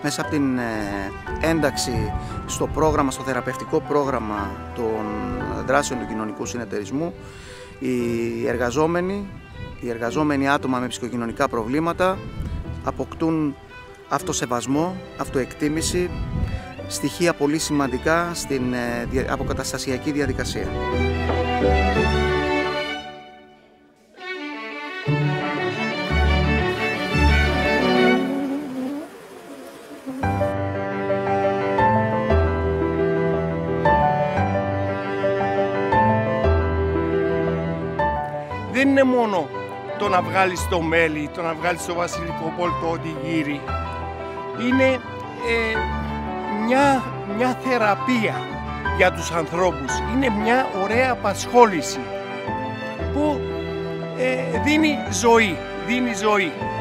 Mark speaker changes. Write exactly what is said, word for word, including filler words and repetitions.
Speaker 1: μέσα από την ένταξη στο πρόγραμμα, στο θεραπευτικό πρόγραμμα των δράσεων του κοινωνικού συνεταιρισμού, οι εργαζόμενοι, οι εργαζόμενοι άτομα με ψυχοκοινωνικά προβλήματα αποκτούν αυτοσεβασμό, αυτοεκτίμηση, στοιχεία πολύ σημαντικά στην αποκαταστασιακή διαδικασία.
Speaker 2: Δεν είναι μόνο το να βγάλεις το μέλι, το να βγάλεις το βασιλικό πόλ, το ότι γύρι. Είναι ε, μια, μια θεραπεία για τους ανθρώπους. Είναι μια ωραία απασχόληση που ε, δίνει ζωή, δίνει ζωή.